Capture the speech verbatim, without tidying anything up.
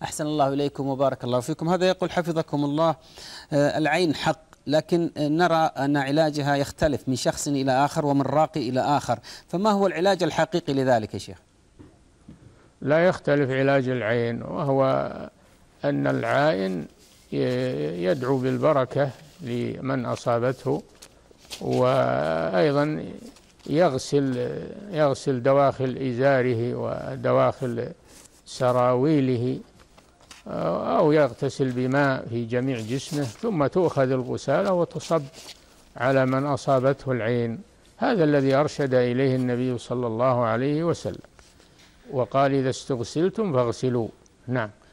أحسن الله إليكم وبارك الله فيكم. هذا يقول حفظكم الله العين حق، لكن نرى أن علاجها يختلف من شخص إلى آخر ومن راقي إلى آخر، فما هو العلاج الحقيقي لذلك يا شيخ؟ لا يختلف علاج العين، وهو أن العائن يدعو بالبركة لمن أصابته، وأيضا يغسل يغسل دواخل إزاره ودواخل سراويله، أو يغتسل بماء في جميع جسمه، ثم تؤخذ الغسالة وتصب على من أصابته العين. هذا الذي أرشد إليه النبي صلى الله عليه وسلم، وقال: إذا استغسلتم فاغسلوا. نعم.